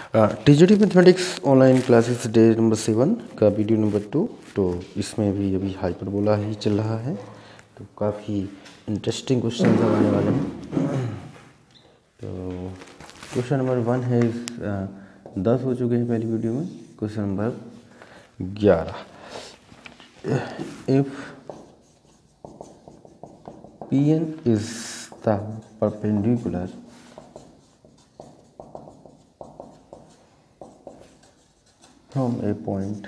TGT mathematics online classes day number 7 का video number 2। तो इसमें भी अभी हाइपरबोला ही चल रहा है, तो काफ़ी इंटरेस्टिंग क्वेश्चन सब आने वाले हैं। तो क्वेश्चन नंबर 1 है 10 हो चुके हैं पहली वीडियो में। Question number 11, if Pn is the perpendicular from a point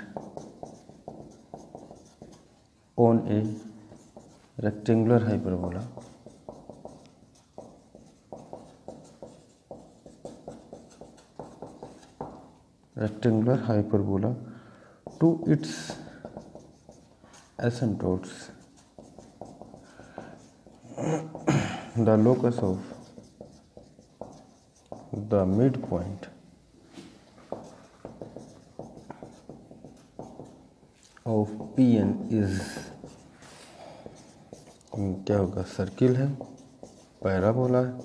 on a rectangular hyperbola to its asymptotes, the locus of the midpoint of Pn is, क्या होगा, सर्किल है, पैराबोला है,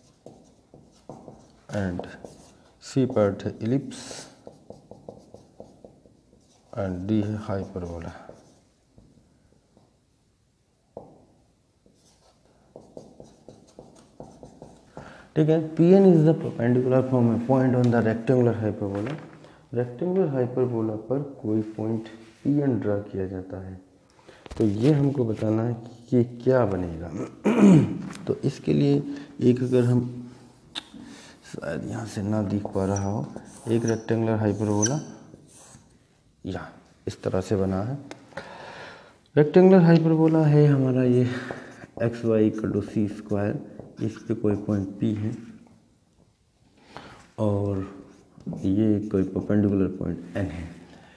एंड सी पार्ट है ellipse, and D है hyperbola. ठीक है। Pn is the perpendicular from a point on the rectangular hyperbola. Rectangular hyperbola पर कोई पॉइंट Pn ड्रा किया जाता है, तो ये हमको बताना है कि ये क्या बनेगा। तो इसके लिए एक, अगर हम, शायद यहाँ से ना दिख पा रहा हो, एक रेक्टेंगुलर हाइपरबोला यहाँ इस तरह से बना है। रेक्टेंगुलर हाइपरबोला है हमारा ये xy=c²। इस पे कोई पॉइंट P है और ये कोई परपेंडिकुलर पॉइंट N है।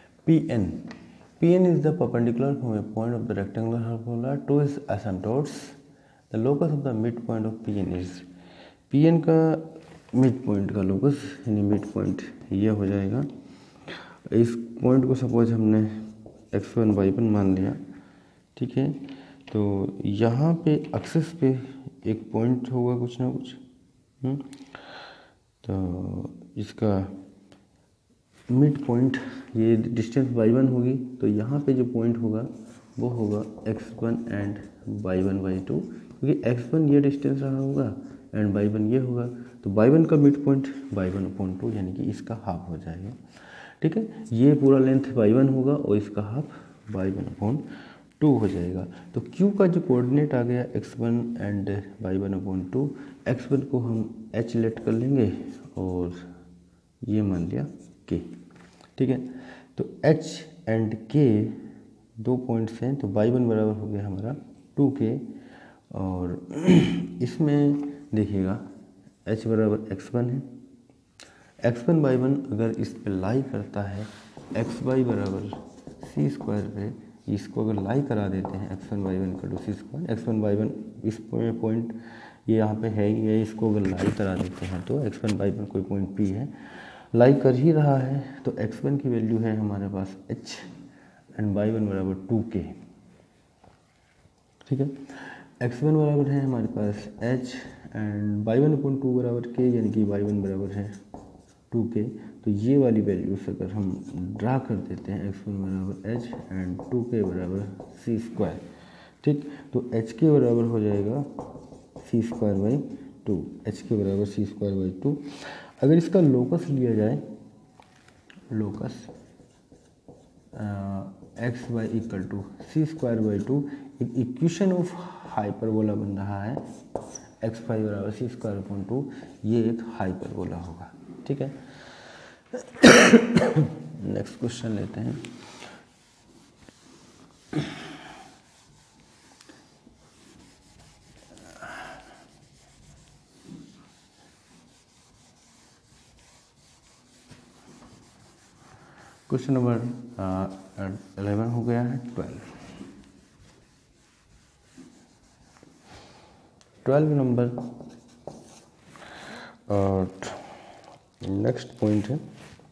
Pn is the perpendicular from a point of the rectangular hyperbola to its asymptotes. The locus of the midpoint of Pn is, Pn का मिड पॉइंट का लोकस यानी mid point ये हो जाएगा। इस point को suppose हमने x1 y1 मान लिया, ठीक है। तो यहाँ पे एक्सिस पे एक पॉइंट होगा कुछ ना कुछ, तो इसका मिड पॉइंट, ये डिस्टेंस y1 होगी, तो यहाँ पे जो पॉइंट होगा वो होगा x1 एंड y1 y2, क्योंकि x1 ये डिस्टेंस रहा होगा एंड y1 ये होगा, तो y1 का मिड पॉइंट y1/2 यानी कि इसका हाफ हो जाएगा। ठीक है, ये पूरा लेंथ y1 होगा और इसका हाफ y1/2 हो जाएगा। तो q का जो कोऑर्डिनेट आ गया x1 एंड y1/2, x1 को हम h लेट कर लेंगे और ये मान लिया k। ठीक है, तो h एंड k दो पॉइंट्स हैं, तो y1 बराबर हो गया हमारा 2k, और इसमें देखिएगा h बराबर x1 है, x1 y1 अगर इस पे लाई करता है xy बराबर c² पे, इसको अगर लाई करा देते हैं x1 y1 c², x1 y1 इस पॉइंट ये यहाँ पे है, ये इसको अगर लाई करा देते हैं तो x1 y1 कोई पॉइंट P है, लाई कर ही रहा है, तो x1 की वैल्यू है हमारे पास h एंड y1 बराबर 2k। ठीक है, x1 बराबर है हमारे पास h एंड y1/2 बराबर k, यानी कि y1 बराबर है 2k। तो ये वाली वैल्यूज अगर हम ड्रा कर देते हैं, x1 बराबर h एंड 2k बराबर c²। ठीक, तो h के बराबर हो जाएगा c²/2, h के बराबर c²/2। अगर इसका लोकस लिया जाए, लोकस xy = c²/2, एक इक्वेशन ऑफ हाइपरबोला बन रहा है, xy बराबर c²/2, ये एक हाइपरबोला होगा। ठीक है, नेक्स्ट क्वेश्चन लेते हैं। क्वेश्चन नंबर 11 हो गया है 12 नंबर, और नेक्स्ट पॉइंट है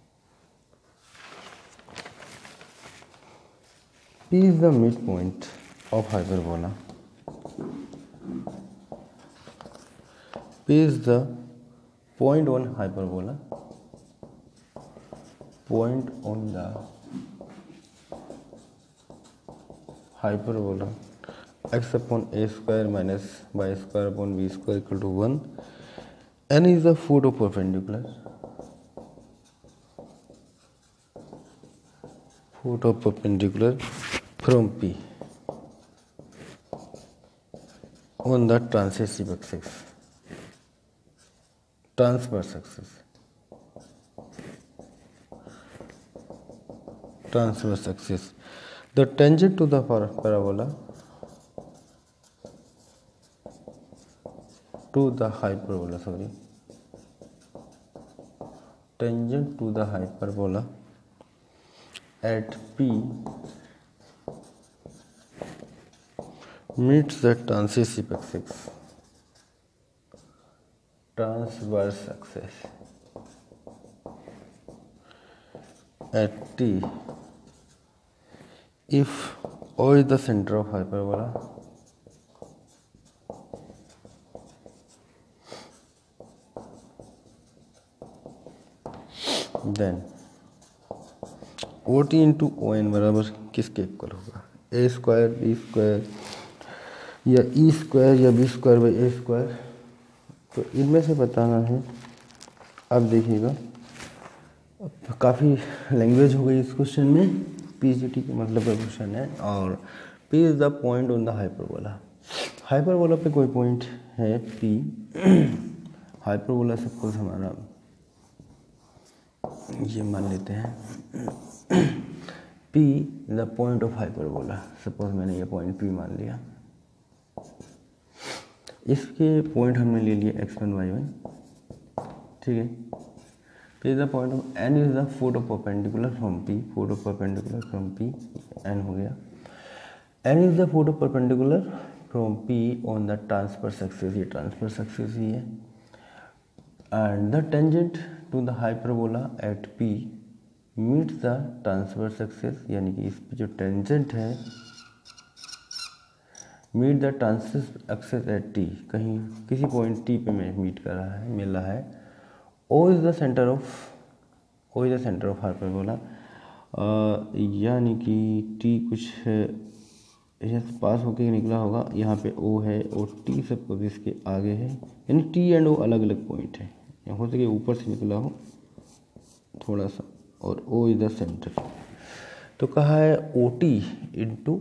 P is the midpoint of hyperbola. P is the point on hyperbola point on the hyperbola x upon a square minus y square upon b square equal to 1. N is the photoperpendicular from P on the transverse axis. The tangent to the parabola tangent to the hyperbola at P meets the transverse axis at T if O is the center of hyperbola then OT into ON बराबर किसके equal होगा, ए square B square या E square या B square by A square. तो इनमें से बताना है. अब देखिएगा काफ़ी लैंग्वेज हो गई इस क्वेश्चन में. पीजीटी के मतलब का क्वेश्चन है और P is the point on the hyperbola पे कोई पॉइंट है पी. हाइपरबोला सपोज हमारा ये मान लेते हैं P the point of hyperbola. Suppose मैंने ये पॉइंट P मान लिया. इसके पॉइंट हमने ले लिए x1 y1. ठीक है. P is the point of N is the foot of perpendicular from P. N हो गया. N is the foot of perpendicular from P on the transverse axis. ये ट्रांसवर्स एक्सिस ही है. And the tangent to the hyperbola at P meets the transverse axis. यानी कि इस पे जो टेंजेंट है meet the transverse axis at T. कहीं किसी पॉइंट T पे में मीट कर रहा है, मिल रहा है. O is the centre of hyperbola. यानी कि T कुछ यहाँ से पास होके निकला होगा. यहाँ पे O है और T सपोज इसके आगे है. यानी T एंड O अलग अलग पॉइंट है. हो सके ऊपर से निकला हो थोड़ा सा और O इज द सेंटर. तो कहा है OT इंटू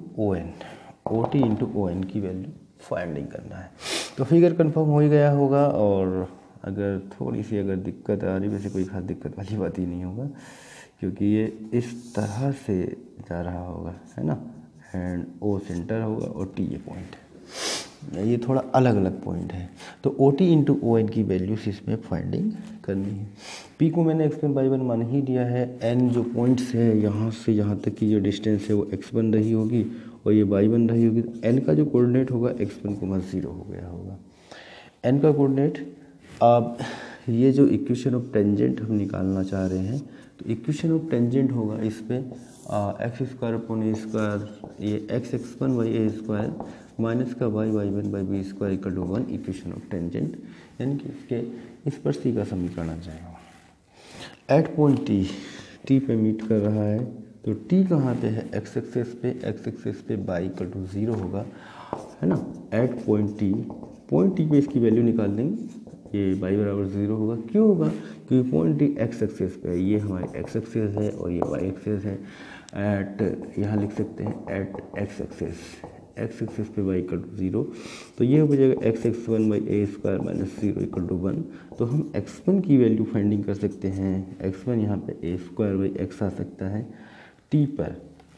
ON की वैल्यू फाइंडिंग करना है. तो फिगर कंफर्म हो ही गया होगा. और अगर थोड़ी सी अगर दिक्कत आ रही, वैसे कोई खास दिक्कत वाली बात ही नहीं होगा क्योंकि ये इस तरह से जा रहा होगा, है ना. एंड O सेंटर होगा और T ये पॉइंट है. ये थोड़ा अलग अलग पॉइंट है. तो OT इंटू ON की वैल्यूज इसमें फाइंडिंग करनी है. P को मैंने x1/1 मान ही दिया है. N जो पॉइंट्स है यहाँ से यहाँ तक की जो डिस्टेंस है वो x बन रही होगी और ये y बन रही होगी. N का जो कोऑर्डिनेट होगा x1, 0 हो गया होगा. N का कोऑर्डिनेट. अब ये जो इक्वेशन ऑफ टेंजेंट हम निकालना चाह रहे हैं तो इक्वेशन ऑफ टेंजेंट होगा इस पे एक्स स्क्वायर अपॉन ए स्क्वायर, ये x1 by A square minus का y1 by B square equal to 1 equation of tangent. यानी कि इसके इस पर सी का समीकरण आ जाएगा. एट पॉइंट T पे मीट कर रहा है. तो T कहाँ पे है, x एक्सिस पे y इक्वल टू 0 होगा, है ना. एट पॉइंट T पे इसकी वैल्यू निकाल देंगे. ये y बराबर 0 होगा. क्यों होगा, क्योंकि पॉइंट T x एक्सिस पे है. ये हमारी x एक्सिस है और ये y एक्सिस है. एट यहाँ लिख सकते हैं एट x एक्सिस पे y इक्वल टू 0. तो ये हो जाएगा x1 by A square minus 0 equal to 1. तो हम x1 की वैल्यू फाइंडिंग कर सकते हैं. x1 यहाँ पे ए स्क्वायर बाई एक्स आ सकता है. T पर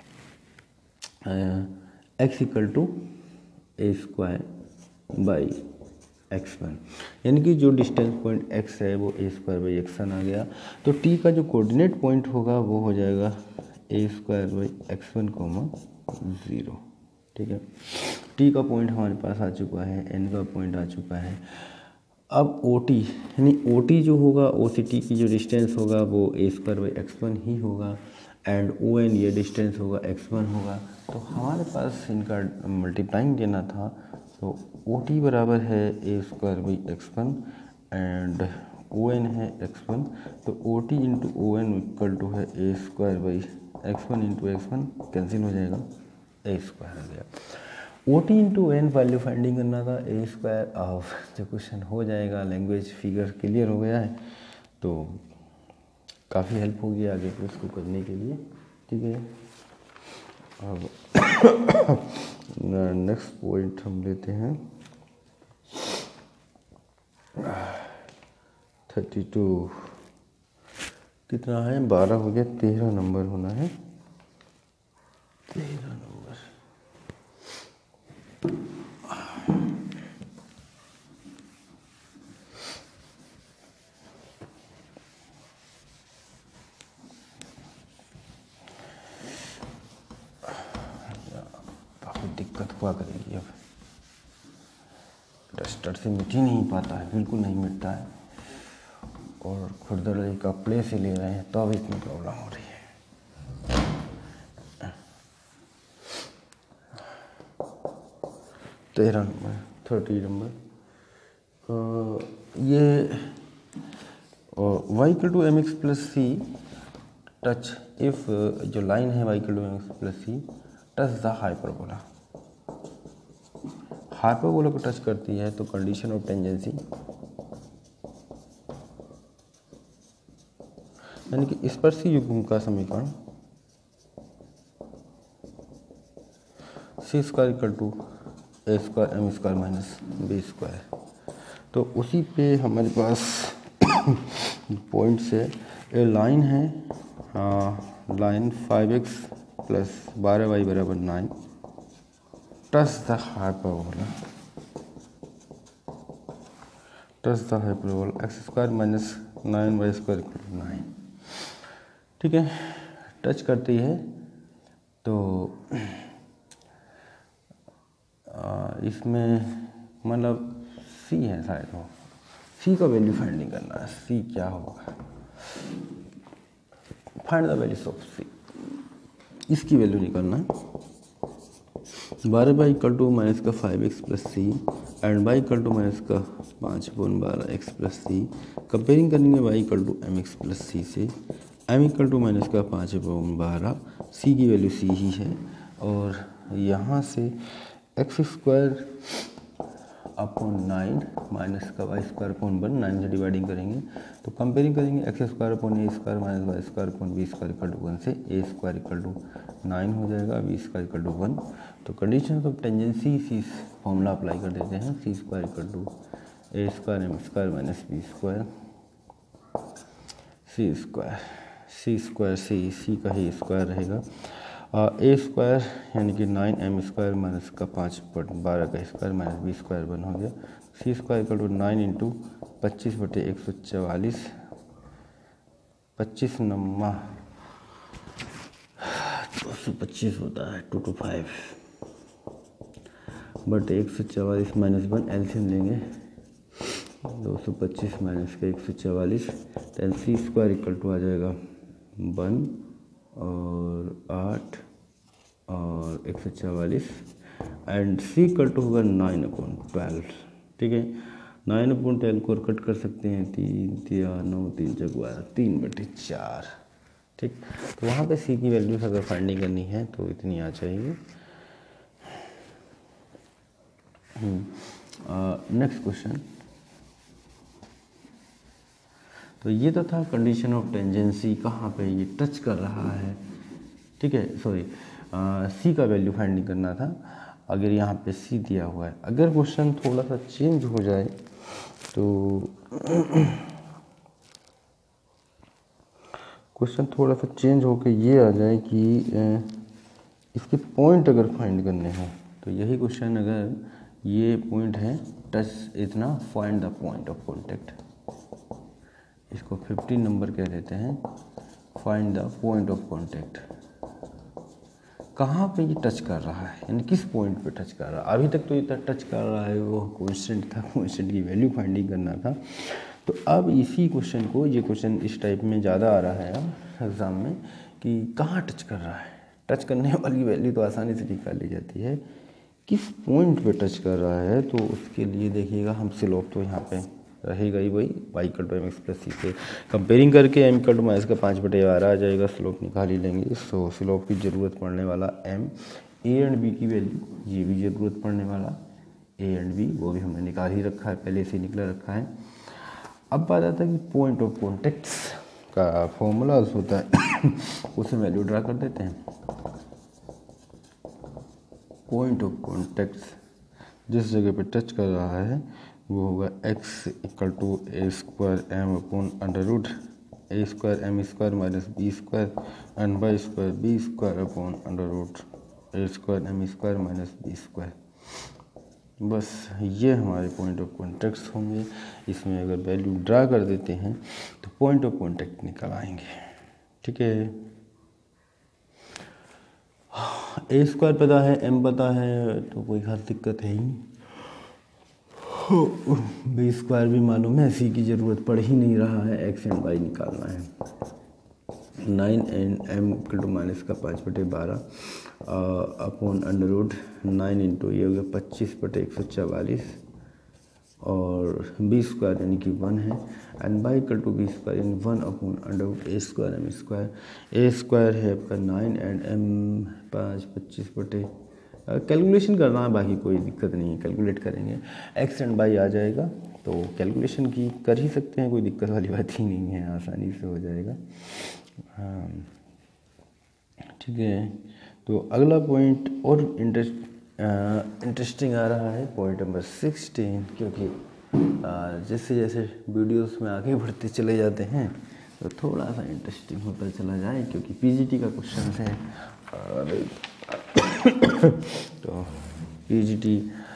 x equal to A square by x1. यानी कि जो डिस्टेंस पॉइंट x है वो ए स्क्वायर बाई x1 आ गया. तो T का जो कोऑर्डिनेट पॉइंट होगा वो हो जाएगा ए स्क्वायर बाई x1, 0. ठीक है. T का पॉइंट हमारे पास आ चुका है, N का पॉइंट आ चुका है. अब OT यानी OT जो होगा OCT की जो डिस्टेंस होगा वो ए स्क्वायर बाई x1 ही होगा. एंड ON ये डिस्टेंस होगा x1 होगा. तो हमारे पास इनका मल्टीप्लाइंग देना था. तो OT बराबर है A square by x1 and O N है x1, तो O T into O N equal to है A square by x1 into x1 cancel हो जाएगा, ए स्क्वायर आ गया। O T into N value finding करना था, ए स्क्वायर ऑफ जो क्वेश्चन हो जाएगा, लैंग्वेज फिगर क्लियर हो गया है, तो काफ़ी हेल्प होगी आगे को इसको करने के लिए, ठीक है। अब नेक्स्ट पॉइंट हम लेते हैं 32, कितना है 12 हो गया, 13 नंबर होना है, 13 नंबर। काफ़ी दिक्कत हुआ करेगी अब, डस्टर से मिट ही नहीं पाता है, बिल्कुल नहीं मिटता है, और खुरदरी का प्ले से ले रहे हैं तो अब इतनी प्रॉब्लम हो रही है। 13 नंबर 30 नंबर ये y equal to M X plus C touch if जो लाइन है y equal to M X plus C touch the hyperbola, hyperbola को टच करती है तो कंडीशन ऑफ टेंजेंसी, यानी कि स्पर्शी युग्म का समीकरण C square equal to A square M square minus B square, तो उसी पे हमारे पास पॉइंट से ए लाइन है, लाइन 5x प्लस 12y बराबर 9 touch the hyperbola, touch the hyperbola x square minus 9y square equal to 9, ठीक है। टच करती है तो इसमें मतलब सी है शायद, हो सी का वैल्यू फाइंडिंग करना है, सी क्या होगा, find the values of C, इसकी वैल्यू निकालना है। 12 इक्वल टू माइनस का 5x plus C and y equal to minus का 5/12x प्लस सी, कंपेयरिंग करेंगे y equal to M X plus C से, m इक्वल टू माइनस का 5/12, सी की value C ही है, और यहाँ से एक्स स्क्वायर अपॉन 9 माइनस का वाई स्क्वायर अपॉन 1, 9 से डिवाइडिंग करेंगे तो कंपेयरिंग करेंगे, X square upon A square minus Y square upon B square equal to 1 से ए स्क्वायर इक्वल टू 9 हो जाएगा, बी स्क्वायर इक्वल टू 1, तो condition of tangency C formula apply कर देते हैं, C square equal to A square M square minus B square, C square C का ही square रहेगा, ए स्क्वायर यानी कि 9m स्क्वायर माइनस का 5/12 का स्क्वायर माइनस बी स्क्वायर 1 हो गया, C square equal to 9 into 25/144, 25 नम्मा 225 होता है, 225 बट 144 माइनस 1 एलसीएम लेंगे, 225 माइनस का 144, ten C square equal to आ जाएगा 1 और 8 और 144 एंड सी इक्वल टू होगा 9/12, ठीक है। 9/12 को कट कर सकते हैं, 3 या 9 3 12 3/4, ठीक। तो वहाँ पे सी की वैल्यूज अगर फाइंडिंग करनी है तो इतनी आ जाएगी। नेक्स्ट क्वेश्चन, तो ये तो था कंडीशन ऑफ टेंजेंसी, कहाँ पे ये टच कर रहा है, ठीक है, सॉरी सी का वैल्यू फाइंडिंग करना था। अगर यहाँ पे सी दिया हुआ है, अगर क्वेश्चन थोड़ा सा चेंज हो जाए तो क्वेश्चन थोड़ा सा चेंज होकर ये आ जाए कि इसके पॉइंट अगर फाइंड करने हैं, तो यही क्वेश्चन अगर ये पॉइंट है टच इतना, find the point of contact, इसको 15 नंबर कह देते हैं, find the point of contact, कहाँ पे ये टच कर रहा है, यानी किस पॉइंट पे टच कर रहा है। अभी तक तो ये टच कर रहा है वो कांस्टेंट था, कांस्टेंट की वैल्यू फाइंडिंग करना था। तो अब इसी क्वेश्चन को, ये क्वेश्चन इस टाइप में ज़्यादा आ रहा है अब एग्ज़ाम में कि कहाँ टच कर रहा है, टच करने वाली वैल्यू तो आसानी से निकाल ली जाती है, किस पॉइंट पे टच कर रहा है। तो उसके लिए देखिएगा हम स्लोप तो यहाँ पे रहेगा ही वही, y equal to M X plus C से कंपेयरिंग करके m इक्वल टू माइनस का 5/12 आ जाएगा, स्लोप निकाल ही लेंगे। सो स्लोप की ज़रूरत पड़ने वाला m, a एंड b की वैल्यू ये भी ज़रूरत पड़ने वाला a एंड b, वो भी हमने निकाल ही रखा है, पहले से निकला रखा है। अब बात आता है कि पॉइंट ऑफ कॉन्टेक्ट का फॉर्मूला होता है उसे वैल्यू ड्रा कर देते हैं। पॉइंट ऑफ कॉन्टेक्ट जिस जगह पे टच कर रहा है वो होगा x equal to A square M upon under root A square M square minus B square and by square B square upon under root A square M square minus B square. बस ये हमारे point of contact होंगे। इसमें अगर value draw कर देते हैं तो पॉइंट ऑफ कॉन्टेक्ट निकल आएंगे। ठीक है, ए स्क्वायर पता है, एम पता है, तो कोई खास दिक्कत है ही। बी स्क्वायर भी मालूम है, सी की ज़रूरत पड़ ही नहीं रहा है, एक्स एंड वाई निकालना है। 9 and M equal to minus का 5/12 अपॉन अंडर रूट 9 इंटू ये हो गया 25/144 और बी स्क्वायर यानी कि 1 है and by equal to B square यानी 1 upon under root A square M square. A square है आपका 9 एंड एम 25 कैलकुलेशन करना है, बाकी कोई दिक्कत नहीं है, कैलकुलेट करेंगे, एक्स एंड वाई आ जाएगा तो कैलकुलेशन की कर ही सकते हैं, कोई दिक्कत वाली बात ही नहीं है, आसानी से हो जाएगा। हाँ ठीक है, तो अगला पॉइंट और इंटरेस्टिंग आ रहा है, पॉइंट नंबर 16, क्योंकि जैसे जैसे वीडियोस में आगे बढ़ते चले जाते हैं तो थोड़ा सा इंटरेस्टिंग होता चला जाए, क्योंकि पीजीटी का क्वेश्चन है और तो PGT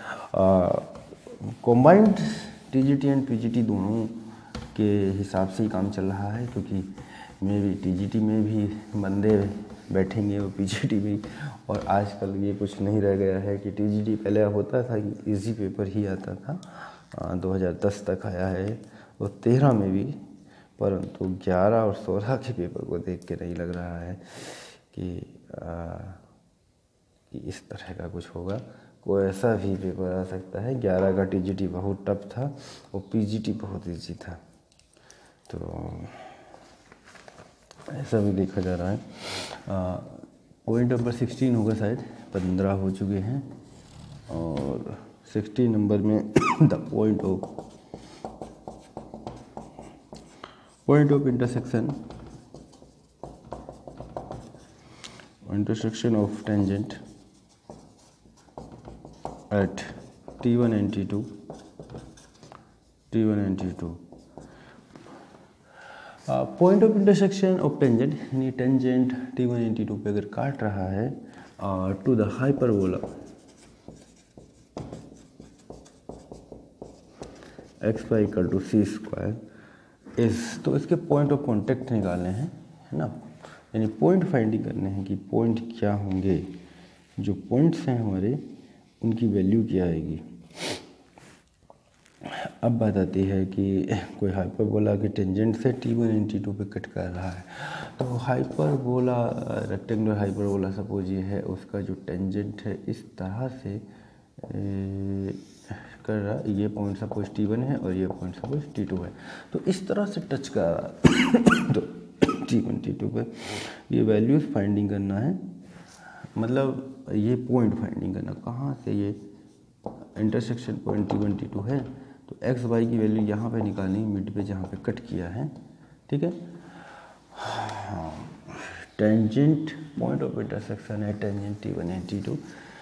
combined TGT and PGT दोनों के हिसाब से ही काम चल रहा है, क्योंकि मैं भी टीजीटी में भी बंदे बैठेंगे और पीजीटी भी, और आजकल ये कुछ नहीं रह गया है कि टीजीटी पहले होता था कि इजी पेपर ही आता था, 2010 तक आया है और 13 में भी, परंतु 11 और 16 के पेपर को देख के नहीं लग रहा है कि इस तरह का कुछ होगा, कोई ऐसा भी पेपर आ सकता है। 11 का टीजीटी बहुत टफ था और पीजीटी बहुत इजी था, तो ऐसा भी देखा जा रहा है। पॉइंट नंबर 16 होगा शायद, 15 हो चुके हैं और 16 नंबर में the point of intersection of tangent at T1 and T2 point of intersection of tangent यानी टेंजेंट T1 एंड T2 पे अगर काट रहा है to the hyperbola X Y equal to C square इस, तो इसके पॉइंट ऑफ कॉन्टेक्ट निकालने हैं, है ना, यानी पॉइंट फाइंडिंग करने हैं कि पॉइंट क्या होंगे, जो पॉइंट्स हैं हमारे उनकी वैल्यू क्या आएगी। अब बात आती है कि कोई हाइपरबोला के टेंजेंट से T1 एंड T2 पे कट कर रहा है, तो हाइपरबोला रेक्टेंगुलर हाइपरबोला सपोज ये है, उसका जो टेंजेंट है इस तरह से कर रहा है, ये पॉइंट सपोज T1 है और ये पॉइंट सपोज T2 है, तो इस तरह से टच कर रहा है तो T1 T2 पे ये वैल्यूज फाइंडिंग करना है, मतलब ये पॉइंट फाइंडिंग करना, कहाँ से ये इंटरसेक्शन पॉइंट T1 T2 है, तो एक्स वाई की वैल्यू यहाँ पे निकालनी, मिड पे जहाँ पे कट किया है, ठीक है। टेंजेंट पॉइंट ऑफ इंटरसेक्शन है टेंजेंट T1 एंड T2,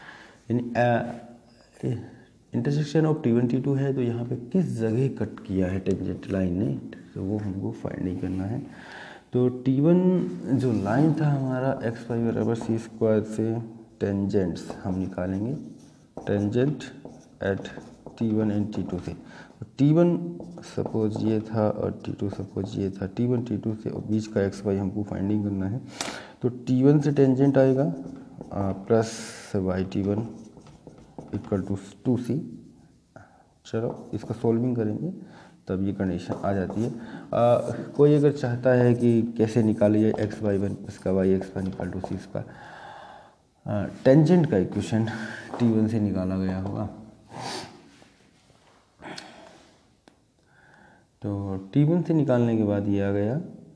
यानी इंटरसेक्शन ऑफ T1 T2 है, तो यहाँ पे किस जगह कट किया है टेंजेंट लाइन ने, तो वो हमको फाइंडिंग करना है। तो T1 जो लाइन था हमारा एक्स वाई बराबर सी स्क्वायर से टेंजेंट्स हम निकालेंगे, tangent at T1 and T2 से, तो T1 सपोज ये था और T2 सपोज ये था, T1 T2 से और बीच का एक्स वाई हमको फाइंडिंग करना है, तो T1 से टेंजेंट आएगा plus Y T1 equal to 2C। चलो इसका सोल्विंग करेंगे तब ये कंडीशन आ जाती है। कोई अगर चाहता है कि कैसे निकाली जाए एक्स वाई वन प्लस का Y X one equal to C square, tangent का इक्वेशन T1 से निकाला गया होगा, तो T1 से निकालने के बाद ये आ गया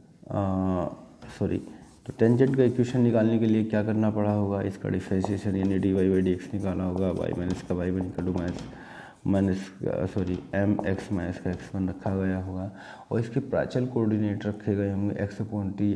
तो टेंजेंट का इक्वेशन निकालने के लिए क्या करना पड़ा होगा, इसका डिफरेंशिएशन यानी dy/dx निकालना होगा, y माइनस का y1 equal to M X minus का x1 रखा गया होगा और इसके प्राचल कोऑर्डिनेट रखे गए होंगे x/t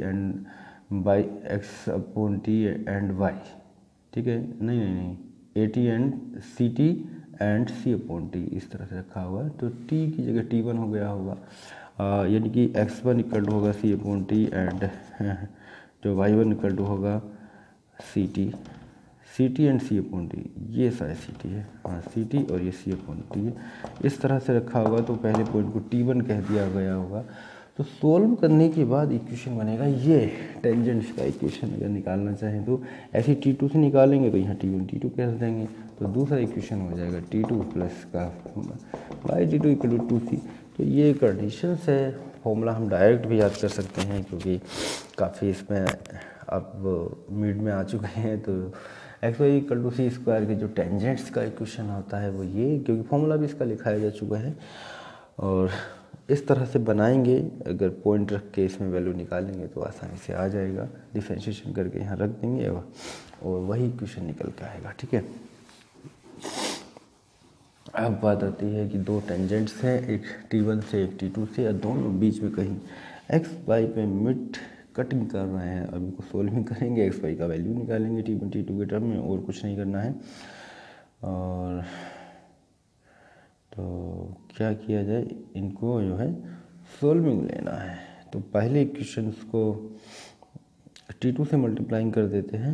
एंड y, ठीक है, नहीं at and ct and c/t इस तरह से रखा हुआ है। तो t की जगह t1 हो गया होगा, यानी कि x1 इक्वल टू होगा c/t एंड जो y1 इक्वल टू होगा ct एंड c/t, ये सारे ct है, हाँ ct और ये c/t है, इस तरह से रखा होगा। तो पहले पॉइंट को t1 कह दिया गया होगा। तो सोल्व करने के बाद इक्वेशन बनेगा ये टेंजेंट्स का इक्वेशन। अगर निकालना चाहें तो ऐसे t2 से निकालेंगे तो यहाँ t1 t2 कह देंगे, तो दूसरा इक्वेशन हो जाएगा t2 प्लस का y/t2 इक्वल टू 2c। तो ये कंडीशंस है, फॉर्मूला हम डायरेक्ट भी याद कर सकते हैं क्योंकि काफ़ी इसमें अब मिड में आ चुके हैं। तो X Y equal to C square के जो टेंजेंट्स का इक्वेशन होता है वो ये, क्योंकि फॉर्मूला भी इसका लिखाया जा चुका है। और इस तरह से बनाएंगे, अगर पॉइंट रख के इसमें वैल्यू निकालेंगे तो आसानी से आ जाएगा। डिफरेंशिएशन करके यहाँ रख देंगे और वही इक्वेशन निकल के आएगा, ठीक है। अब बात आती है कि दो टेंजेंट्स हैं, एक t1 से एक t2 से, और दोनों बीच में कहीं x y पे मिड कटिंग कर रहे हैं। अब इनको सोल्विंग करेंगे, x y का वैल्यू निकालेंगे t1 t2 के टर्म में, और कुछ नहीं करना है। और तो क्या किया जाए, इनको जो है सोल्विंग लेना है। तो पहले इक्वेशंस को t2 से मल्टीप्लाइंग कर देते हैं,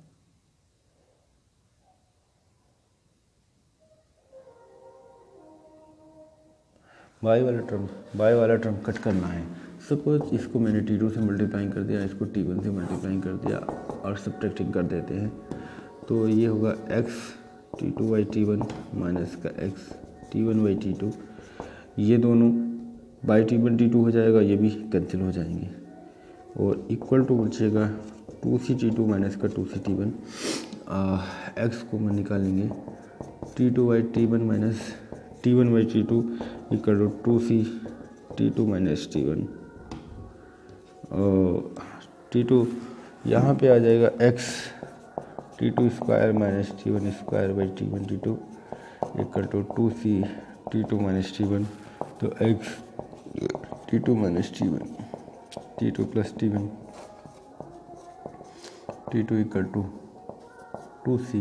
y वाला टर्म कट करना है। सपोज इसको मैंने t2 से मल्टीप्लाइंग कर दिया, इसको t1 से मल्टीप्लाइंग कर दिया और सब्ट्रैक्टिंग कर देते हैं। तो ये होगा x t2/t1 माइनस का x t1/t2, ये दोनों बाई t1 t2 हो जाएगा, ये भी कैंसिल हो जाएंगे, और इक्वल टू बचेगा 2c t2 माइनस का 2c t1। x को हम निकालेंगे t2/t1 minus t1/t2 equal to 2c t2 minus t1, और t2 यहाँ पे आ जाएगा x t2 square minus t1 square by t1 t2 equal to 2c t2 minus t1। तो x t2 minus t1 t2 plus t1 t2 equal to 2c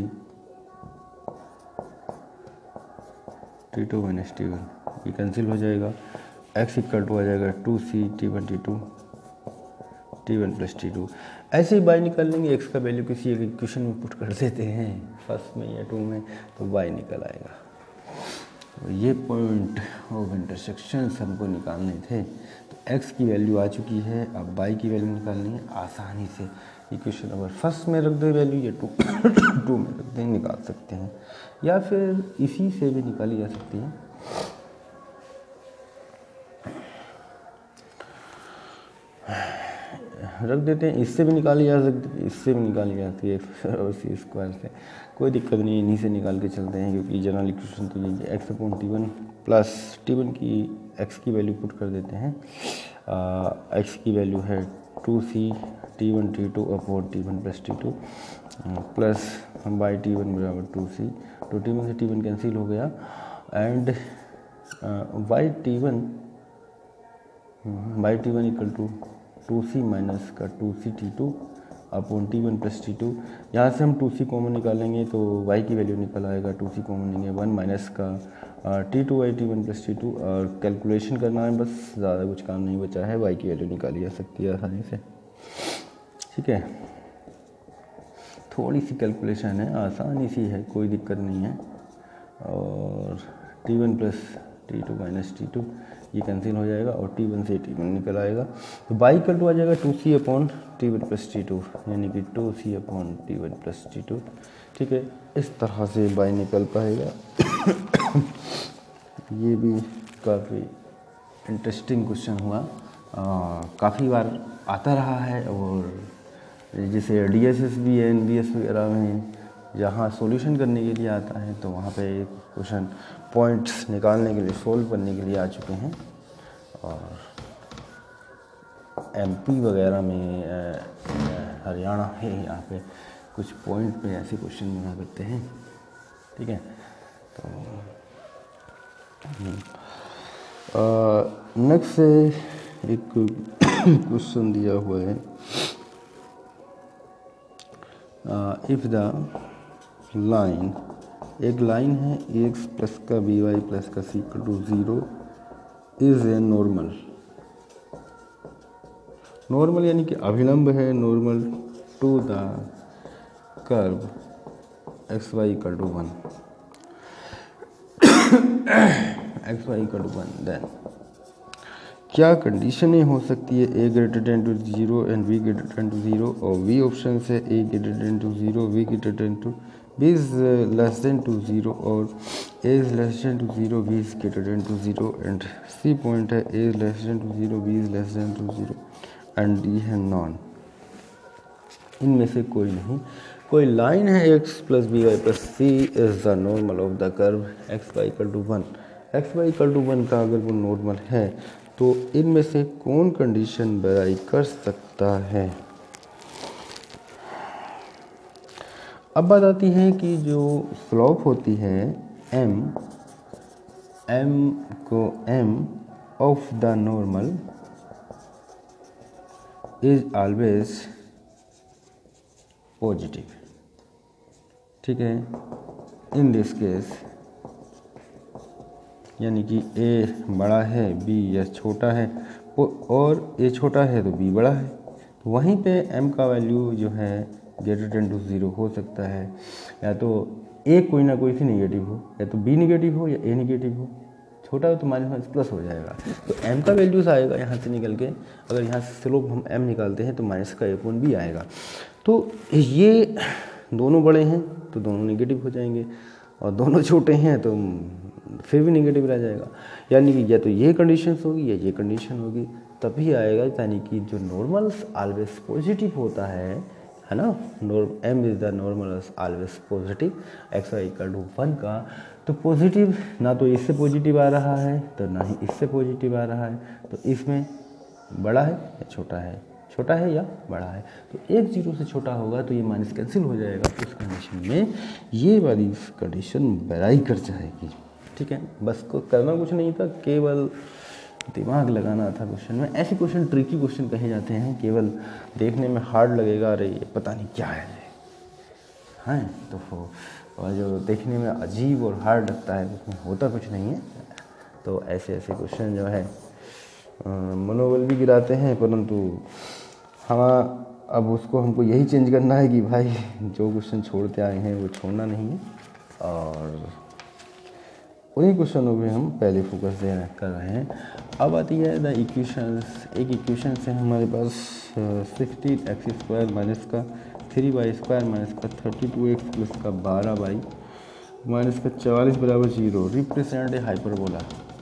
t2 minus t1, ये cancel हो जाएगा। x equal to आ जाएगा 2c t1 t2 t1 plus t2। ऐसे ही y निकाल लेंगे, x का वैल्यू किसी एक इक्वेशन में पुट कर देते हैं, फर्स्ट में या 2 में, तो y निकल आएगा। तो ये पॉइंट ऑफ इंटरसेक्शंस हमको निकालने थे। तो x की वैल्यू आ चुकी है, अब y की वैल्यू निकालनी है। आसानी से इक्वेशन नंबर फर्स्ट में रख दे वैल्यू, या 2 में रख दें, निकाल सकते हैं, या फिर इसी से भी निकाली जा सकती है। रख देते हैं, इससे भी निकाली जा सकती है, इससे भी निकाली जाती है, और सी स्क्वायर से कोई दिक्कत नहीं, इन्हीं से निकाल के चलते हैं, क्योंकि जनरल इक्वेशन तो ये x/t1 प्लस t1 की x की वैल्यू पुट कर देते हैं। x की वैल्यू है 2c t1 t2 upon t1 plus t2 plus by t1 बराबर 2c। तो t1 से t1 कैंसिल हो गया, and by t1 equal to 2c minus का 2c t2 upon t1 plus t2। यहाँ से हम 2c कॉमन निकालेंगे तो y की वैल्यू निकल आएगा, 2c कॉमन लेंगे 1 माइनस का t2/t1 प्लस t2। और कैलकुलेशन करना है बस, ज़्यादा कुछ काम नहीं बचा है, y की वैल्यू निकाली जा सकती है आसानी से, ठीक है। थोड़ी सी कैलकुलेशन है, आसानी सी है, कोई दिक्कत नहीं है। और t1 plus t2 minus t2 ये कैंसिल हो जाएगा, और t1 से t1 निकल आएगा। तो y इक्वल टू आ जाएगा 2c upon t1 plus t2, यानी कि 2c upon t1 plus t2, ठीक है। इस तरह से y निकल पाएगा। ये भी काफ़ी इंटरेस्टिंग क्वेश्चन हुआ, काफ़ी बार आता रहा है, और जैसे DSSB NBS वगैरह में जहाँ सॉल्यूशन करने के लिए आता है, तो वहाँ पे क्वेश्चन पॉइंट्स निकालने के लिए, सोल्व करने के लिए आ चुके हैं। और एमपी वगैरह में हरियाणा है, यहाँ पे कुछ पॉइंट पे ऐसे क्वेश्चन बना करते हैं। ठीक है, तो नेक्स्ट से एक क्वेश्चन दिया हुआ है, इफ़ द लाइन, एक लाइन है एक्स प्लस का बी वाई प्लस का c equal to 0 is a normal, normal यानी कि अभिलंब है, normal to the curve x Y equal to 1, x Y equal to 1, then क्या कंडीशनें हो सकती है a greater than to 0 and b greater than to 0, और बी ऑप्शन से a greater than to 0, B greater than to, b is less than to 0 और a is less than to 0, b is greater than to 0, and c point है a is less than to 0, b is less than to 0 and D है none. इनमें से कोई नहीं, कोई line है x plus b y plus c is the normal of the curve x Y equal to 1, x Y equal to 1 का अगर वो नॉर्मल है तो इनमें से कौन कंडीशन वेरी कर सकता है। अब बात आती है कि जो स्लोप होती है m को m of the normal is always positive. ठीक है, इन दिस केस यानी कि a बड़ा है b या छोटा है और a छोटा है तो b बड़ा है, तो वहीं पे m का वैल्यू जो है ग्रेटर देन टू 0 हो सकता है, या तो a कोई ना कोई सी नेगेटिव हो, या तो b नेगेटिव हो या a नेगेटिव हो, छोटा हो तो माइनस प्लस हो जाएगा, तो m का वैल्यूज आएगा यहाँ से निकल के, अगर यहाँ से स्लोप हम m निकालते हैं तो माइनस का a भी आएगा, तो ये दोनों बड़े हैं तो दोनों नेगेटिव हो जाएंगे, और दोनों छोटे हैं तो फिर भी नेगेटिव रह जाएगा, यानी कि या तो ये कंडीशंस होगी या ये कंडीशन होगी, तभी आएगा, यानी कि जो नॉर्मल ऑलवेज पॉजिटिव होता है ना, m is the normal always positive x Y equal to 1 का, तो पॉजिटिव ना तो इससे पॉजिटिव आ रहा है तो ना ही इससे पॉजिटिव आ रहा है, तो इसमें बड़ा है या छोटा है, छोटा है या बड़ा है, तो एक 0 से छोटा होगा तो ये माइनस कैंसिल हो जाएगा, उस कंडीशन में ये वाली कंडीशन वेरी कर जाएगी। ठीक है, बस को करना कुछ नहीं था, केवल दिमाग लगाना था क्वेश्चन में। ऐसे क्वेश्चन ट्रिकी क्वेश्चन कहे जाते हैं, केवल देखने में हार्ड लगेगा, अरे ये पता नहीं क्या है, हाँ, तो और जो देखने में अजीब और हार्ड लगता है उसमें होता कुछ नहीं है, तो ऐसे ऐसे क्वेश्चन जो है मनोबल भी गिराते हैं, परंतु हम अब उसको हमको यही चेंज करना है कि भाई जो क्वेश्चन छोड़ते आए हैं वो छोड़ना नहीं है, और उन्हीं क्वेश्चनों पे हम पहले फोकस कर रहे हैं। अब आती है द इक्वेशंस, एक इक्वेशन से हमारे पास 16x² माइनस का 3y² माइनस का 32x प्लस का 12y माइनस का 44 बराबर 0 represent a hyperbola,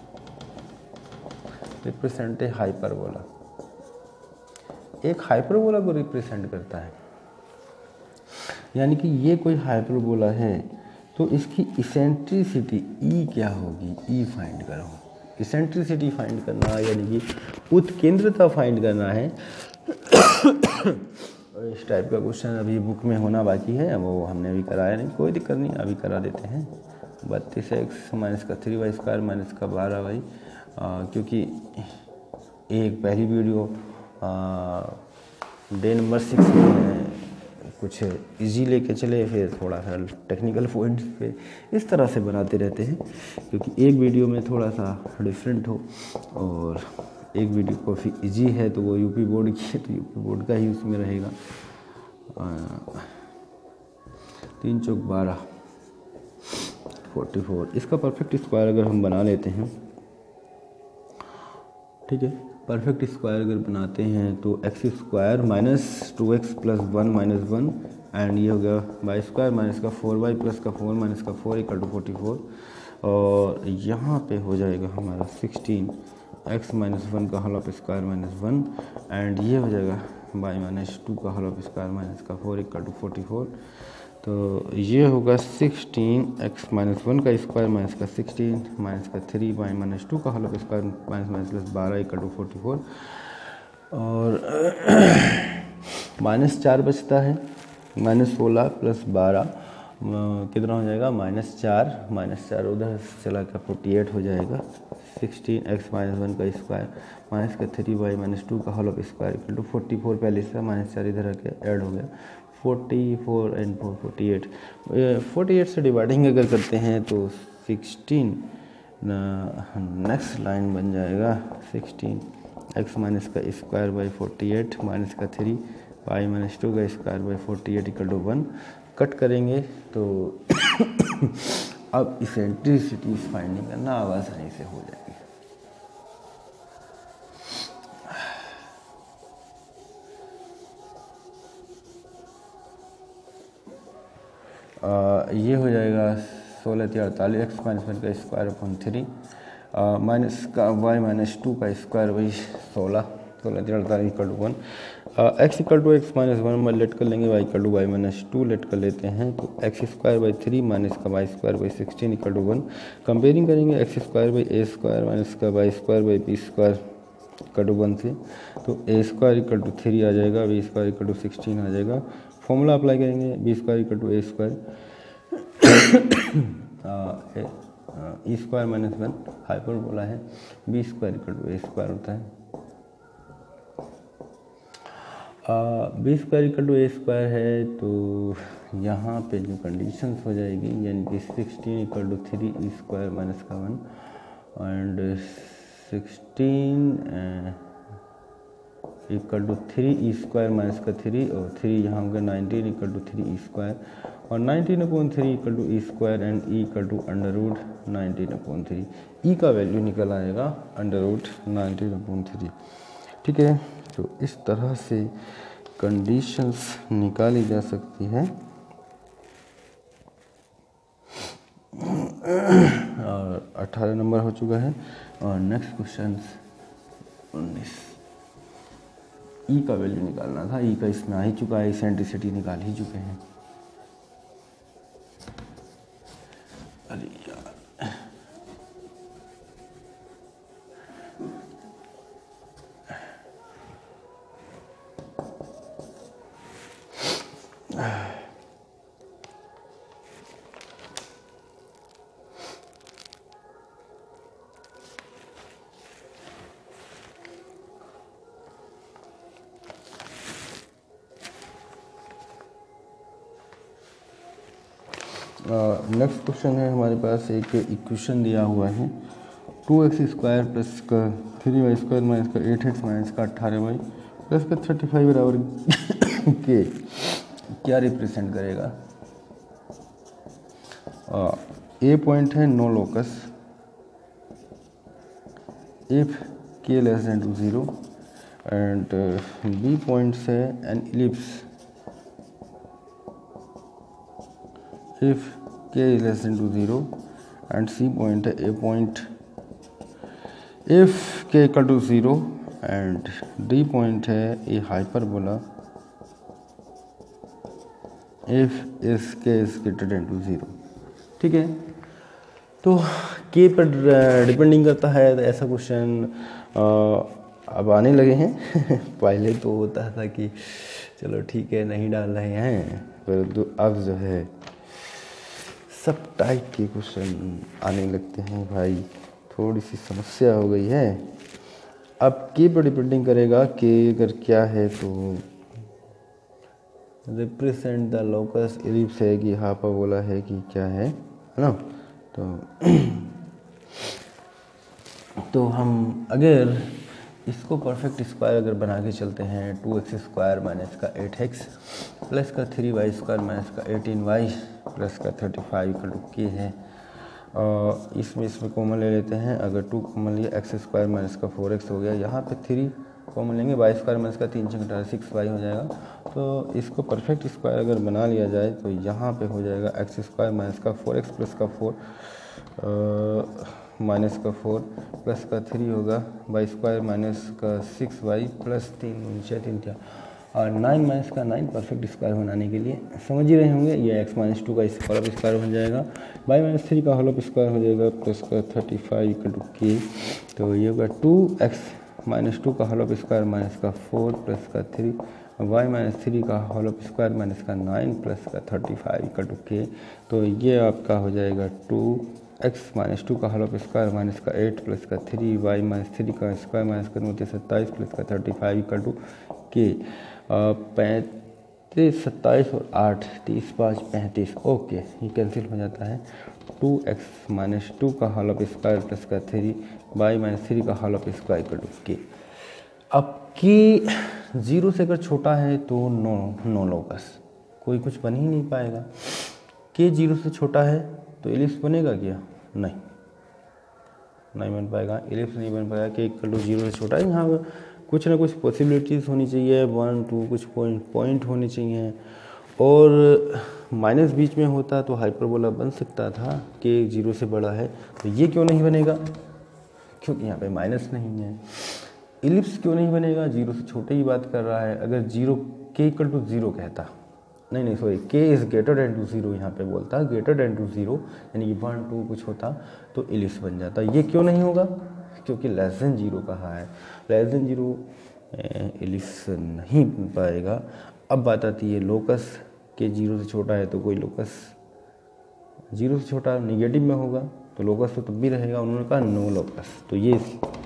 represent a hyperbola, एक हाइपरबोला को रिप्रेजेंट करता है, यानी कि ये कोई हाइपरबोला है तो इसकी इसेंट्रिसिटी ई क्या होगी, ई फाइंड करो, इसेंट्रिसिटी फाइंड करना यानी कि उत्केंद्रता फाइंड करना है। और इस टाइप का क्वेश्चन अभी बुक में होना बाकी है, वो हमने अभी कराया नहीं, कोई दिक्कत नहीं, अभी करा देते हैं। 32x माइनस का 3y² माइनस का 12y, क्योंकि एक पहली वीडियो डे नंबर 6 में कुछ इजी लेके चले, फिर थोड़ा सा टेक्निकल पॉइंट्स पे इस तरह से बनाते रहते हैं, क्योंकि एक वीडियो में थोड़ा सा डिफरेंट हो, और एक वीडियो काफ़ी इजी है तो वो यूपी बोर्ड की है तो यूपी बोर्ड का ही उसमें रहेगा। 3 चौक 12 44, इसका परफेक्ट स्क्वायर अगर हम बना लेते हैं, ठीक है, परफेक्ट स्क्वायर अगर बनाते हैं तो x² minus 2x plus 1 minus 1 and ये हो गया y² माइनस का 4y प्लस का 4 माइनस का 4 इक्वल टू 44, और यहाँ पे हो जाएगा हमारा 16x माइनस 1 का whole of square minus 1 and ये हो जाएगा y माइनस 2 का होल ऑफ स्क्वायर माइनस का 4 इक्वल टू 44। तो ये होगा 16 x माइनस 1 का स्क्वायर माइनस का 16 माइनस का 3 y माइनस 2 का whole square minus minus plus 12 equal to 44 और -4 बचता है, -16 प्लस 12 कितना हो जाएगा, -4 उधर चला कर 48 हो जाएगा। 16 x माइनस 1 का स्क्वायर माइनस का 3 y माइनस 2 का होल स्क्वायर इक्वल टू 44 पहले से -4 इधर आके ऐड हो गया 44 एंड 4 48। 48 से डिवाइडिंग अगर करते हैं तो 16 नेक्स्ट लाइन बन जाएगा 16 x माइनस का स्क्वायर बाई 48 माइनस का 3 y माइनस 2 का square by 48 equal to 1। Cut करेंगे तो अब इसेंट्रिसिटी फाइंडिंग करना आसानी से हो जाएगी। ये हो जाएगा 16 × 48 x माइनस 1 का स्क्वायर अपॉन 3 माइनस का y माइनस 2 का स्क्वायर वही 16 × 48 equal to 1। x equal to x minus 1 let कर लेंगे, y equal to y minus 2 let कर लेते हैं तो x स्क्वायर बाई 3 माइनस का y square by 16 equal to 1। Comparing करेंगे x square by a square minus का y square by b square equal to 1 से तो a स्क्वायर इक्वल टू 3 आ जाएगा, b स्क्वायर इक्वल टू 16 आ जाएगा। Formula apply करेंगे b square equal to a square e square minus 1 hyperbola है, b square equal to a square होता है। B square equal to A square है तो यहाँ पे जो कंडीशंस हो जाएगी यानी कि 16 equal to 3 e square minus का 1 and 16 equal to 3 e square minus का 3 और 3 यहाँ होगा 19 इक्वल टू 3 ई स्क्वायर और 19/3 equal to e square and e equal to under root 19/3। E का वैल्यू निकल आएगा अंडर रूट 19/3। ठीक है, तो इस तरह से कंडीशंस निकाली जा सकती है। और 18 नंबर हो चुका है और नेक्स्ट क्वेश्चन 19। ई का वैल्यू निकालना था, ई का इसमें आ ही चुका है, इसेंट्रिसिटी निकाल ही चुके हैं। अरे यार नेक्स्ट क्वेश्चन है हमारे पास, एक इक्वेशन दिया हुआ है 2x स्क्वायर प्लस का 3y स्क्वायर माइनस का 8x माइनस का 18y प्लस का 35 बराबर के क्या रिप्रेजेंट करेगा। ए पॉइंट है no locus if k less than to 0 and b point है an ellipse if k is less than to 0 and C point है a point if k equal to 0 and D point है a hyperbola if is k is greater than to 0। ठीक है, तो k पर depending करता है तो ऐसा क्वेश्चन अब आने लगे हैं पहले तो होता था कि चलो ठीक है नहीं डाल रहे हैं, पर अब जो है सब टाइप के क्वेश्चन आने लगते हैं भाई, थोड़ी सी समस्या हो गई है। अब के पर डिपेंडिंग करेगा कि अगर क्या है तो रिप्रेजेंट द लोकस इलिप्स है कि हाइपरबोला है कि क्या है ना। तो हम अगर इसको परफेक्ट स्क्वायर अगर बना के चलते हैं 2x स्क्वायर माइनस का 8x प्लस का 3y स्क्वायर माइनस का 18y प्लस का 35 इक्वल टू के है और इसमें कॉमन ले लेते हैं। अगर 2 कॉमन लिया x स्क्वायर माइनस का 4x हो गया, यहाँ पे 3 कॉमन लेंगे y स्क्वायर माइनस का 3 × 6y हो जाएगा। तो इसको परफेक्ट स्क्वायर अगर बना लिया जाए तो यहाँ पे हो जाएगा x स्क्वायर माइनस का 4x प्लस का 4 माइनस का 4 प्लस का 3 होगा y स्क्वायर माइनस का 6y प्लस 3 नीचे 3 था और 9 माइनस का 9 परफेक्ट स्क्वायर बनाने के लिए समझ ही रहे होंगे, ये x माइनस 2 का होल ऑफ स्क्वायर बन जाएगा, y माइनस 3 का होल ऑफ स्क्वायर हो जाएगा प्लस का 35 इक्वल टू k। तो ये होगा 2x माइनस 2 का होल ऑफ स्क्वायर माइनस का 4 प्लस का 3, y माइनस 3 का होल ऑफ स्क्वायर माइनस का 9 प्लस का 35 इक्वल टू k। तो ये आपका हो जाएगा 2x माइनस 2 का होल ऑफ स्क्वायर माइनस का 8 प्लस का 3, y माइनस 3 का स्क्वायर माइनस का 9 27 प्लस का 35 इक्वल टू k। 35 27 और 8 30 5 35, ओके ये कैंसिल हो जाता है। 2x माइनस 2 का होल ऑफ स्क्वायर प्लस का 3, y माइनस 3 का whole of square equal to k। अब k 0 से अगर छोटा है तो नो लोकस, कोई कुछ बन ही नहीं पाएगा। k 0 से छोटा है तो एलिप्स बनेगा क्या? नहीं बन पाएगा, एलिप्स नहीं बन पाएगा। k इक्वल टू 0 से छोटा है, यहाँ कुछ ना कुछ पॉसिबिलिटीज़ होनी चाहिए, 1 2 कुछ पॉइंट होने चाहिए, और माइनस बीच में होता तो हाइपरबोला बन सकता था। k 0 से बड़ा है तो ये क्यों नहीं बनेगा? क्योंकि यहाँ पे माइनस नहीं है। एलिप्स क्यों नहीं बनेगा? 0 से छोटे की बात कर रहा है। अगर k इक्वल टू 0 कहता, नहीं sorry, k is greater than to 0 यहाँ पे बोलता, ग्रेटर देन टू 0 यानी कि 1 2 कुछ होता तो एलिप्स बन जाता। ये क्यों नहीं होगा? क्योंकि लेस देन 0 कहा है, लेस देन 0 एलिप्स नहीं बन पाएगा। अब बात आती है लोकस के 0 से छोटा है तो कोई लोकस 0 से छोटा निगेटिव में होगा तो लोकस तो तब भी रहेगा। उन्होंने कहा नो लोकस, तो ये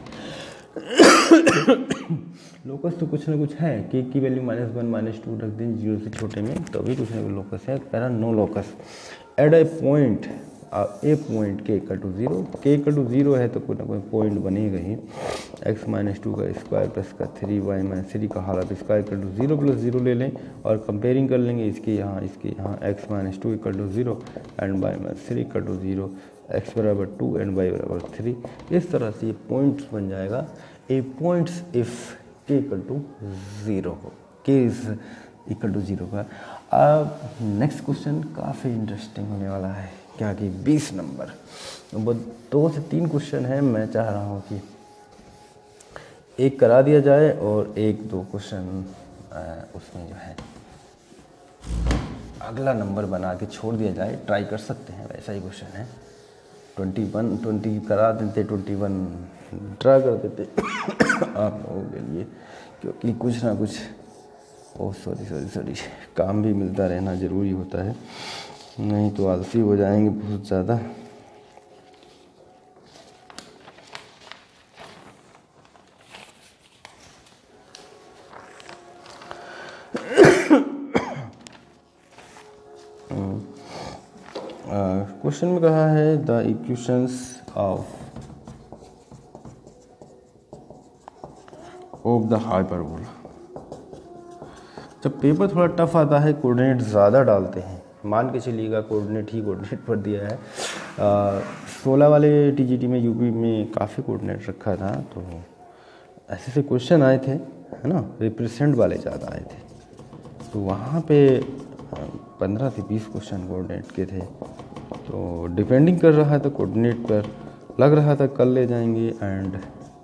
लोकस तो कुछ ना कुछ है। k की वैल्यू -1 -2 रख दें 0 से छोटे में तो भी कुछ ना कुछ लोकस है। कह रहा no locus at a point k equal to 0, k equal to 0 है तो कोई ना कोई पॉइंट बनेगा ही। x माइनस 2 का स्क्वायर प्लस का 3, y माइनस 3 का whole of square equal to 0 plus 0 ले लें और कंपेयरिंग कर लेंगे इसके यहाँ x minus 2 equal to 0 and y minus 3 equal to 0, x बराबर 2 एंड y बराबर 3। इस तरह से ये पॉइंट्स बन जाएगा। A points if k equal to 0 हो, k इज इक्वल टू 0 का। अब नेक्स्ट क्वेश्चन काफ़ी इंटरेस्टिंग होने वाला है, क्या कि 20 नंबर। वो 2 से 3 क्वेश्चन है, मैं चाह रहा हूँ कि एक करा दिया जाए और 1-2 क्वेश्चन उसमें जो है अगला नंबर बना के छोड़ दिया जाए। ट्राई कर सकते हैं, वैसा ही क्वेश्चन है। 20 करा देते, 21 ड्रा कर देते आप लोगों के लिए, क्योंकि कुछ ना कुछ सॉरी काम भी मिलता रहना ज़रूरी होता है, नहीं तो आलसी हो जाएंगे बहुत ज़्यादा। क्वेश्चन में कहा है the equations of the hyperbola. जब पेपर थोड़ा टफ आता है, कोऑर्डिनेट ज़्यादा डालते हैं, मान के चलिएगा कोऑर्डिनेट पर दिया है। 16 वाले टीजीटी में यूपी में काफ़ी कोऑर्डिनेट रखा था, तो ऐसे क्वेश्चन आए थे, है ना, रिप्रेजेंट वाले ज़्यादा आए थे, तो वहाँ पे 15 से 20 क्वेश्चन कोऑर्डिनेट के थे। तो डिपेंडिंग कर रहा था कोऑर्डिनेट पर, लग रहा था कल ले जाएंगे, एंड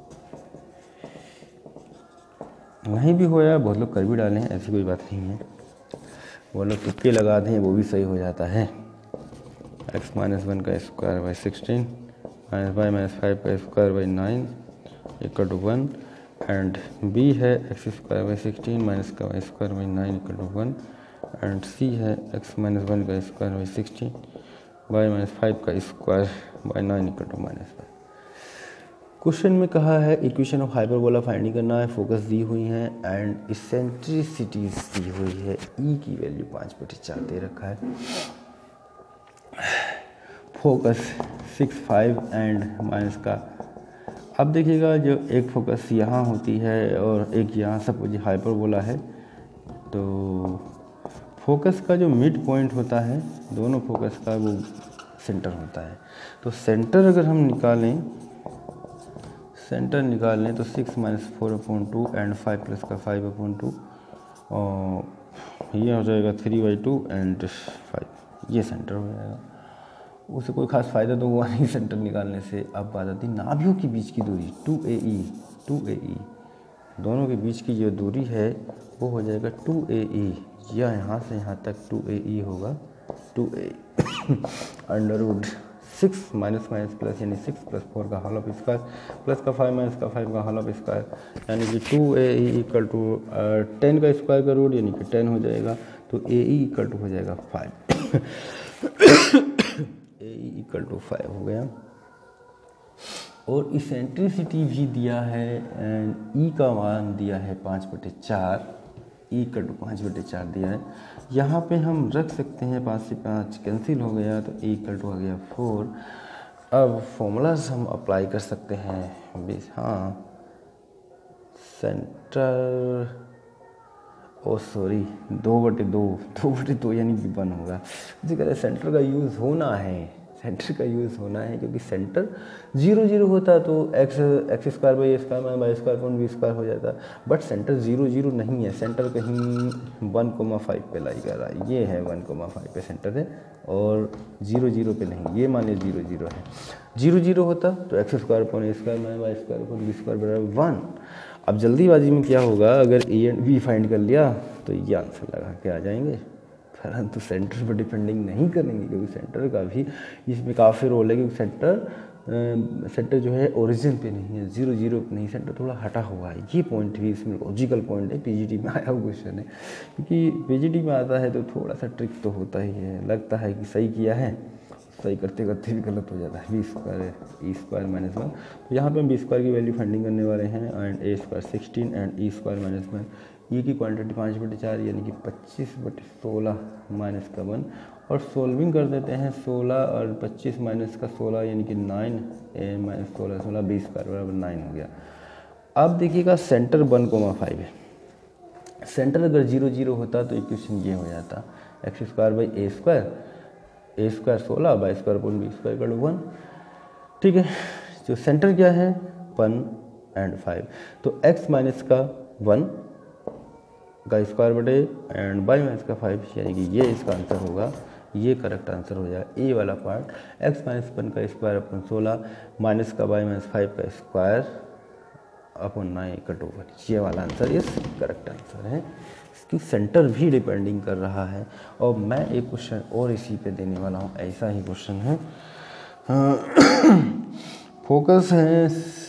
नहीं भी होया। बहुत लोग कर भी डाले हैं, ऐसी कोई बात नहीं है। वो लोग तुक्के लगा दें, वो भी सही हो जाता है। x माइनस 1 का square by 16 minus y minus 5 का square by 9 equal to 1, and b है x स्क्वायर बाई 16 माइनस का y square by 9 equal to 1, and c है x माइनस 1 का स्क्वायर बाई 16 y माइनस 5 का square by 9 equal to -1। Question में कहा है equation of hyperbola finding करना है, फोकस दी हुई है एंड इसेंट्रिसिटीज दी हुई है। ई की वैल्यू 5/4 दे रखा है, फोकस 6 5 एंड माइनस का। अब देखिएगा, जो एक फोकस यहाँ होती है और एक यहाँ, सब जो हाइपरबोला है, तो फोकस का जो मिड पॉइंट होता है, दोनों फोकस का वो सेंटर होता है। तो सेंटर अगर हम निकालें तो 6 माइनस 4/2 एंड 5 प्लस का 5/2, और ये हो जाएगा 3/2 एंड 5, ये सेंटर हो जाएगा। उसे कोई खास फ़ायदा तो हुआ नहीं सेंटर निकालने से। अब बात आती नाभियों के बीच की दूरी 2AE दोनों के बीच की जो दूरी है वो हो जाएगा 2AE, या यहाँ से यहाँ तक 2AE होगा, 2A under root 6 minus minus plus, यानी 6 प्लस 4 का होल ऑफ स्क्वायर प्लस का 5 माइनस का 5 का होल ऑफ स्क्वायर, यानी कि 2AE इक्वल टू 10 का स्क्वायर का रूट, यानी कि 10 हो जाएगा। तो AE इक्वल टू हो जाएगा 5 AE इक्वल टू 5 हो गया। और इसेंट्रिसिटी भी दिया है एंड ई का मान दिया है 5/4, ई इक्वल टू 5/4 दिया है। यहाँ पे हम रख सकते हैं 5 से 5 कैंसिल हो गया, तो ई इक्वल टू आ गया 4। अब फॉर्मूलाज हम अप्लाई कर सकते हैं। हाँ, सेंटर, ओ सॉरी 2/2 यानी कि 1 होगा। इसी तरह सेंटर का यूज़ होना है, सेंटर का यूज़ होना है, क्योंकि सेंटर 0 0 होता तो x square by a square minus by square upon b square हो जाता, बट सेंटर 0 0 नहीं है, सेंटर कहीं 1,5 पे लाई कर रहा है, ये है 1,5 पे सेंटर है, और 0 0 पे नहीं, ये मान लीजिए 0 0 है। 0 0 होता तो x square upon a square minus by square upon b square बराबर 1। अब जल्दीबाजी में क्या होगा, अगर a एंड b फाइंड कर लिया तो ये आंसर लगा के आ जाएंगे, परंतु सेंटर पर डिपेंडिंग नहीं करेंगे, क्योंकि सेंटर का भी इसमें काफ़ी रोल है, क्योंकि सेंटर जो है ओरिजिन पे नहीं है, 0 0 पे नहीं, सेंटर थोड़ा हटा हुआ है। ये पॉइंट भी इसमें लॉजिकल पॉइंट है, पीजीटी में आया हुआ क्वेश्चन है, क्योंकि पीजीटी में आता है तो थोड़ा सा ट्रिक तो होता ही है, लगता है कि सही किया है, सही करते करते भी गलत हो जाता है। B square e square minus 1, तो यहाँ पे हम बी स्क्वायर की वैल्यू फाइंडिंग करने वाले हैं, and a square 16 and e square minus 1, e की क्वांटिटी 5/4 यानी कि 25/16 माइनस का 1, और सोल्विंग कर देते हैं 16 और 25 माइनस का 16 यानी कि 9, ए माइनस 16 16 बी स्क्वायर बराबर 9 हो गया। अब देखिएगा सेंटर 1,5 है, सेंटर अगर 0 0 होता तो इक्वेशन ये हो जाता, x square by A square 16 by square upon B square equal to 1। ठीक है, जो सेंटर क्या है 1 एंड 5, तो x माइनस का 1 का स्क्वायर बटे एंड बाई माइनस का 5, यानी कि ये इसका आंसर होगा, ये करेक्ट आंसर हो जाएगा ए वाला पार्ट। x माइनस 1 का स्क्वायर अपॉन 16 माइनस का बाई माइनस 5 का स्क्वायर अपॉन 9 इक्वल टू 1, ये वाला आंसर इस करेक्ट आंसर है। इसकी सेंटर भी डिपेंडिंग कर रहा है। और मैं एक क्वेश्चन और इसी पे देने वाला हूँ, ऐसा ही क्वेश्चन है, फोकस है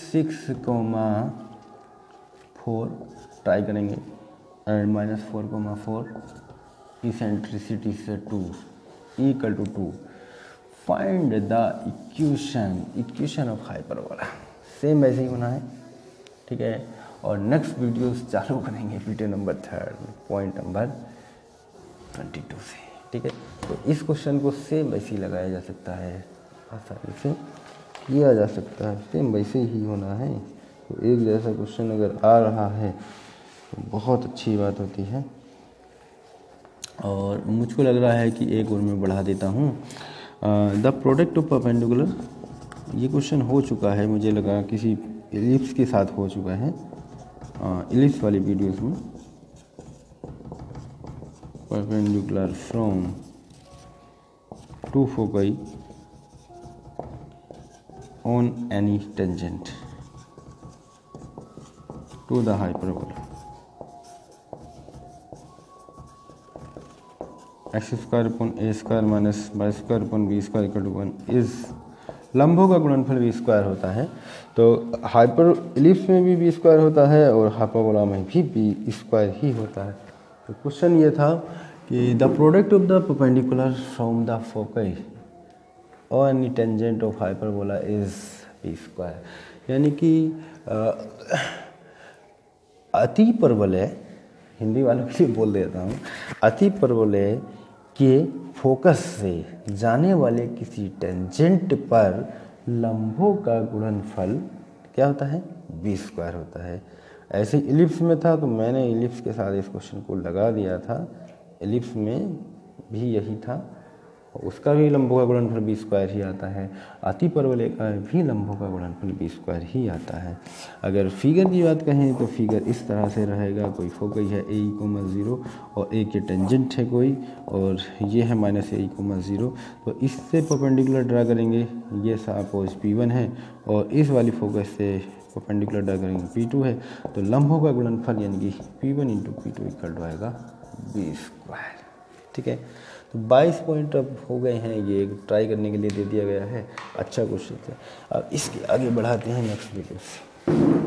6,4 ट्राई करेंगे, एंड -4,4 इसेंट्रिसिटी से 2 equal to 2, find the equation of hyperbola. Same वैसे ही होना है, ठीक है। और नेक्स्ट वीडियोस चालू करेंगे वीडियो नंबर 3 पॉइंट नंबर 22 से, ठीक है। तो इस क्वेश्चन को सेम वैसे ही लगाया जा सकता है, आसानी से किया जा सकता है, सेम वैसे ही होना है। तो एक जैसा क्वेश्चन अगर आ रहा है तो बहुत अच्छी बात होती है। और मुझको लग रहा है कि एक और मैं बढ़ा देता हूँ, द प्रोडक्ट ऑफ परपेंडिकुलर, ये क्वेश्चन हो चुका है, मुझे लगा किसी इलिप्स के साथ हो चुका है, इलिप्स वाली वीडियोस में, perpendicular from to foci on any tangent to the hyperbola, x square upon A square minus Y square upon B square equal to 1 is, लंबों का गुणनफल बी स्क्वायर होता है। तो हाइपर इलिप्स में भी बी स्क्वायर होता है और हाइपरबोला में भी बी स्क्वायर ही होता है। तो क्वेश्चन ये था कि the product of the perpendicular from the foci और any tangent of hyperbola is b square, यानी कि अति परवलय, हिंदी वालों के लिए बोल देता हूँ, अति परवलय के फोकस से जाने वाले किसी टेंजेंट पर लंबों का गुणनफल क्या होता है, बी स्क्वायर होता है। ऐसे इलिप्स में था तो मैंने इलिप्स के साथ इस क्वेश्चन को लगा दिया था, इलिप्स में भी यही था, उसका भी लंबों का गुणनफल बी स्क्वायर ही आता है, अति परवलय का भी लंबों का गुणनफल बी स्क्वायर ही आता है। अगर फिगर की बात कहें तो फिगर इस तरह से रहेगा, कोई फोकई है a,0 और a के टेंजेंट है कोई, और ये है -a,0, तो इससे परपेंडिकुलर ड्रा करेंगे, ये सपोज P1 है और इस वाली फोकस से परपेंडिकुलर डायगोनल P2 है, तो लंबों का गुणनफल यानी कि P1 into P2 equal to आएगा B स्क्वायर। ठीक है, तो 22 पॉइंट अब हो गए हैं, ये ट्राई करने के लिए दे दिया गया है, अच्छा क्वेश्चन है। अब इसके आगे बढ़ाते हैं नेक्स्ट वीडियो से।